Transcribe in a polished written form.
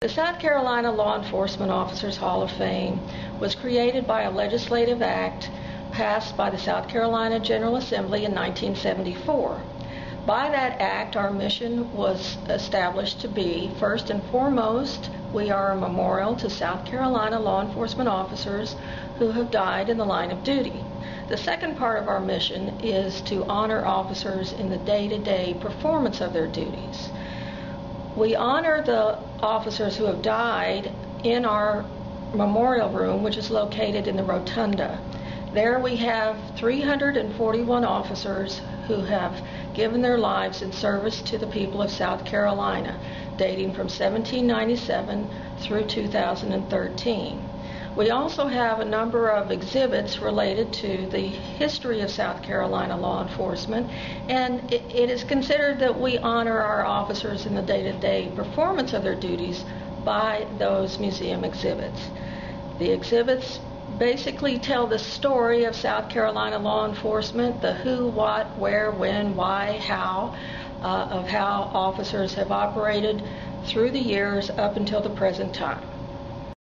The South Carolina Law Enforcement Officers Hall of Fame was created by a legislative act passed by the South Carolina General Assembly in 1974. By that act, our mission was established to be, first and foremost, we are a memorial to South Carolina law enforcement officers who have died in the line of duty. The second part of our mission is to honor officers in the day-to-day performance of their duties. We honor the officers who have died in our memorial room, which is located in the Rotunda. There we have 341 officers who have given their lives in service to the people of South Carolina, dating from 1797 through 2013. We also have a number of exhibits related to the history of South Carolina law enforcement, and it is considered that we honor our officers in the day-to-day performance of their duties by those museum exhibits. The exhibits basically tell the story of South Carolina law enforcement, the who, what, where, when, why, how, of how officers have operated through the years up until the present time.